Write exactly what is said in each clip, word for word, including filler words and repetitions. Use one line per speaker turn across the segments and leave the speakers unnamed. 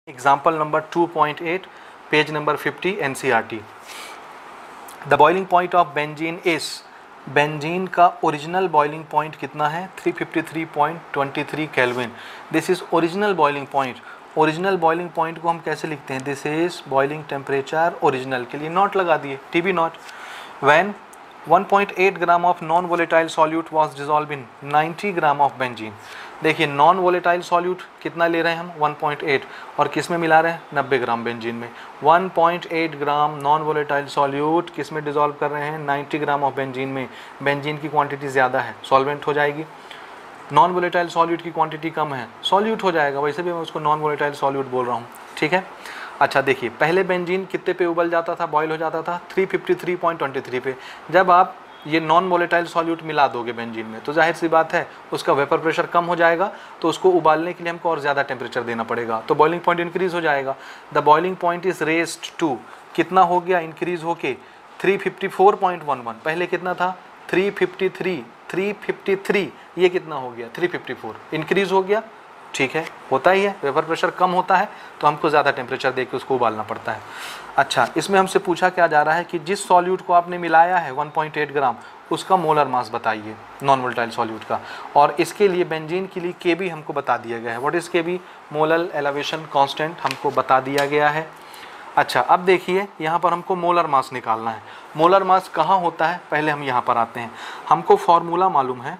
Example number two point eight, page number fifty, N C E R T. The boiling point of benzene is, benzene का original boiling point कितना है? Three fifty three point two three kelvin. This is original boiling point. Original boiling point को हम कैसे लिखते हैं? This is boiling temperature original, के लिए नॉट लगा दिए, T B naught. When one point eight gram of non volatile solute was dissolve in ninety gram of benzene. देखिए नॉन वोलेटाइल सॉल्यूट कितना ले रहे हैं हम? वन पॉइंट एट, और किस में मिला रहे हैं? नब्बे ग्राम बेंजीन में. One point eight gram non volatile solute किस में डिसॉल्व कर रहे हैं? नाइंटी ग्राम ऑफ बेंजीन में. बेंजीन की क्वांटिटी ज़्यादा है, सॉल्वेंट हो जाएगी. नॉन वोलेटाइल सॉल्यूट की क्वांटिटी कम है, सॉल्यूट हो जाएगा. वैसे भी मैं उसको नॉन वोलेटाइल सॉल्यूट बोल रहा हूँ, ठीक है. अच्छा देखिए, पहले बेंजीन कितने पे उबल जाता था, बॉयल हो जाता था? Three fifty three point two three पे. जब आप ये नॉन वोलेटाइल सॉल्यूट मिला दोगे बेंजीन में, तो जाहिर सी बात है उसका वेपर प्रेशर कम हो जाएगा, तो उसको उबालने के लिए हमको और ज़्यादा टेम्परेचर देना पड़ेगा, तो बॉइलिंग पॉइंट इंक्रीज हो जाएगा. The boiling point is raised to, कितना हो गया इंक्रीज होके? Three fifty four point one one. पहले कितना था? Three fifty three. Three fifty three, ये कितना हो गया? Three fifty four. इंक्रीज हो गया, ठीक है, होता ही है. वेपर प्रेशर कम होता है तो हमको ज़्यादा टेम्परेचर दे के उसको उबालना पड़ता है. अच्छा, इसमें हमसे पूछा क्या जा रहा है कि जिस सॉल्यूट को आपने मिलाया है वन पॉइंट एट ग्राम, उसका मोलर मास बताइए नॉन वोलेटाइल सॉल्यूट का. और इसके लिए बेंजीन के लिए के बी हमको बता दिया गया है. What is K B? Molar elevation constant हमको बता दिया गया है. अच्छा, अब देखिए यहाँ पर हमको मोलर मास निकालना है. मोलर मास कहाँ होता है? पहले हम यहाँ पर आते हैं. हमको फॉर्मूला मालूम है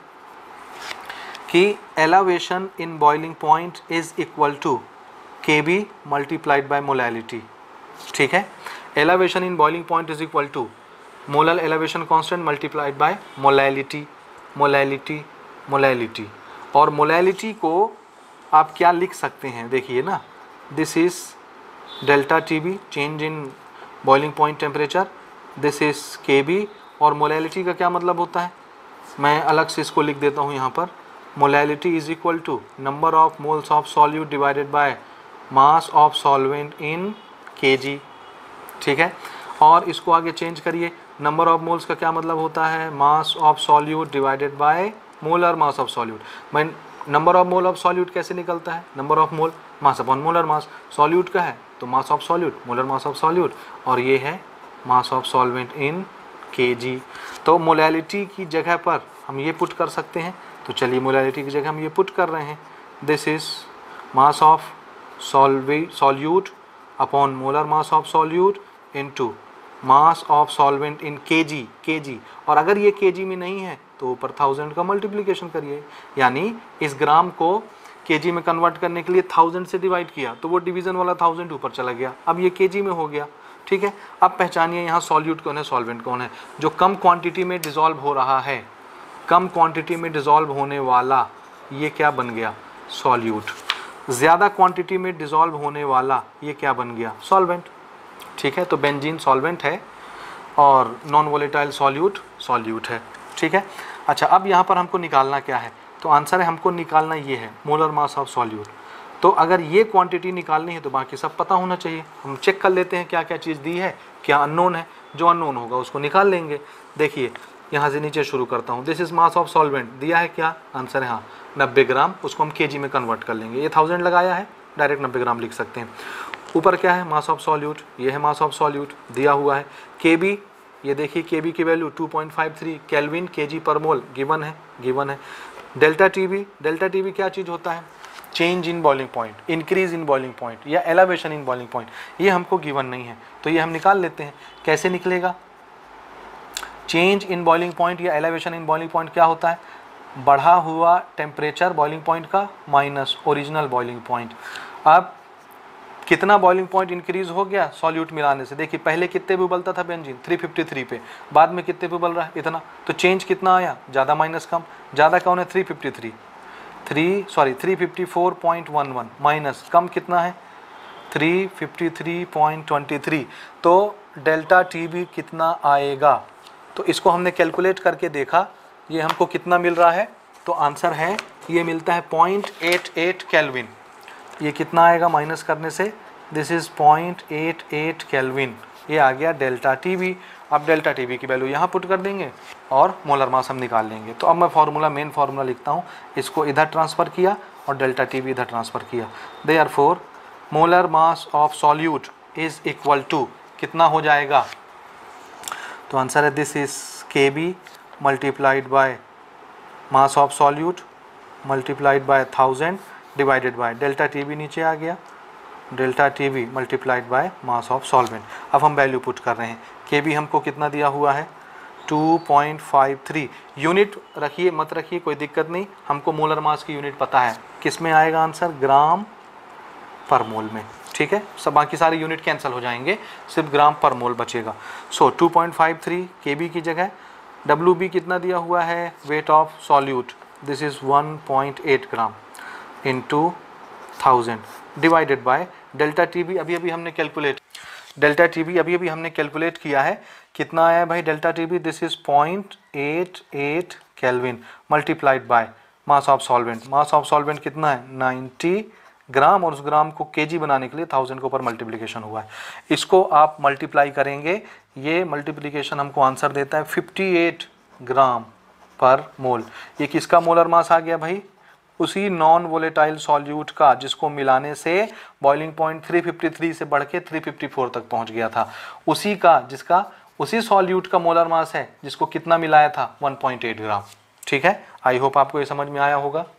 कि elevation in boiling point is equal to K B multiplied by molality, ठीक है. Elevation in boiling point is equal to molar elevation constant multiplied by molality, molality, molality. और मोलैलिटी को आप क्या लिख सकते हैं? देखिए ना, this is delta T B, change in boiling point temperature. This is K B. और मोलैलिटी का क्या मतलब होता है? मैं अलग से इसको लिख देता हूँ यहाँ पर. Molality is equal to number of moles of solute divided by mass of solvent in KG, ठीक है. और इसको आगे चेंज करिए. नंबर ऑफ मोल्स का क्या मतलब होता है? Mass of solute divided by molar mass of solute. मैं number of mole of solute कैसे निकलता है? Number of mole mass upon molar mass. Solute का है तो mass of solute, molar mass of solute, और ये है mass of solvent in KG. तो मोलैलिटी की जगह पर हम ये पुट कर सकते हैं, तो चलिए मोलैलिटी की जगह हम ये पुट कर रहे हैं. This is mass of solute upon molar mass of solute into mass of solvent in KG, KG. और अगर ये केजी में नहीं है तो ऊपर थाउजेंड का मल्टीप्लिकेशन करिए, यानी इस ग्राम को केजी में कन्वर्ट करने के लिए थाउजेंड से डिवाइड किया तो वो डिवीजन वाला थाउजेंड ऊपर चला गया, अब ये केजी में हो गया, ठीक है. अब पहचानिए यहाँ सॉल्यूट कौन है, सॉल्वेंट कौन है. जो कम क्वांटिटी में डिसॉल्व हो रहा है, कम क्वांटिटी में डिसॉल्व होने वाला, ये क्या बन गया? सॉल्यूट. ज़्यादा क्वांटिटी में डिसॉल्व होने वाला, ये क्या बन गया? सॉल्वेंट, ठीक है. तो बेंजीन सॉल्वेंट है और नॉन वोलेटाइल सॉल्यूट सॉल्यूट है, ठीक है. अच्छा, अब यहाँ पर हमको निकालना क्या है? तो आंसर है हमको निकालना ये है, मोलर मास ऑफ सॉल्यूट. तो अगर ये क्वांटिटी निकालनी है तो बाकी सब पता होना चाहिए. हम चेक कर लेते हैं क्या क्या चीज़ दी है, क्या अननोन है. जो अननोन होगा उसको निकाल लेंगे. देखिए यहाँ से नीचे शुरू करता हूँ. This is mass of solvent दिया है, क्या आंसर है? हाँ, नब्बे ग्राम. उसको हम केजी में कन्वर्ट कर लेंगे. ये थाउजेंड लगाया है, डायरेक्ट नब्बे ग्राम लिख सकते हैं. ऊपर क्या है? Mass of solute. ये है मास ऑफ सॉल्यूट दिया हुआ है. के बी, ये देखिए के बी की value two point five three kelvin KG पर मोल गिवन है, गिवन है. Delta T B, delta T B क्या चीज़ होता है? Change in boiling point, increase in boiling point या एलिवेशन इन बॉइलिंग पॉइंट. ये हमको गिवन नहीं है, तो ये हम निकाल लेते हैं. कैसे निकलेगा? चेंज इन बॉइलिंग पॉइंट या एलिवेशन इन बॉइलिंग पॉइंट क्या होता है? बढ़ा हुआ टेम्परेचर बॉइलिंग पॉइंट का माइनस ओरिजिनल बॉइलिंग पॉइंट. अब कितना बॉइलिंग पॉइंट इंक्रीज हो गया सॉल्यूट मिलाने से? देखिए पहले कितने पे उबलता था बेंजीन? थ्री फिफ्टी थ्री पे. बाद में कितने पे उबल रहा है? इतना. तो चेंज कितना आया? ज़्यादा माइनस कम. ज़्यादा कौन है? Three fifty three. Three sorry three fifty four point one one minus कम कितना है? Three fifty three point two three. तो डेल्टा टी बी कितना आएगा? तो इसको हमने कैलकुलेट करके देखा, ये हमको कितना मिल रहा है? तो आंसर है ये मिलता है पॉइंट एट एट केल्विन. ये कितना आएगा माइनस करने से? This is point eight eight kelvin. ये आ गया डेल्टा टी बी. अब डेल्टा टी बी की वैल्यू यहाँ पुट कर देंगे और मोलर मास हम निकाल लेंगे. तो अब मैं फार्मूला, मेन फार्मूला लिखता हूँ. इसको इधर ट्रांसफ़र किया और डेल्टा टी बी इधर ट्रांसफ़र किया. Therefore molar mass of solute is equal to कितना हो जाएगा? तो आंसर है this is K B multiplied by mass of solute multiplied by thousand divided by delta T B नीचे आ गया, delta T B multiplied by mass of solvent. अब हम वैल्यू पुट कर रहे हैं। के बी हमको कितना दिया हुआ है? Two point five three. Unit रखिए मत रखिए कोई दिक्कत नहीं, हमको मोलर मास की यूनिट पता है। किस में आएगा आंसर? ग्राम पर मोल में। ठीक है, सब बाकी सारे यूनिट कैंसिल हो जाएंगे, सिर्फ ग्राम पर मोल बचेगा। So two point five three K B की जगह डब्ल्यू बी कितना दिया हुआ है? Weight of solute, this is one point eight gram into thousand divided by delta T B अभी अभी हमने कैलकुलेट डेल्टा टी बी अभी अभी हमने कैलकुलेट किया है। कितना आया भाई delta T B? This is point eight eight kelvin multiplied by mass of solvent. Mass of solvent कितना है? नाइन्टी ग्राम, और उस ग्राम को केजी बनाने के लिए थाउजेंड के ऊपर मल्टीप्लिकेशन हुआ है। इसको आप मल्टीप्लाई करेंगे, ये मल्टीप्लिकेशन हमको आंसर देता है फिफ्टी एट ग्राम पर मोल। ये किसका मोलर मास आ गया भाई? उसी नॉन वोलेटाइल सॉल्यूट का जिसको मिलाने से boiling point three fifty three से बढ़ के थ्री फिफ्टी फोर तक पहुंच गया था, उसी का जिसका उसी सॉल्यूट का मोलर मास है जिसको कितना मिलाया था? One point eight gram. ठीक है, आई होप आपको ये समझ में आया होगा।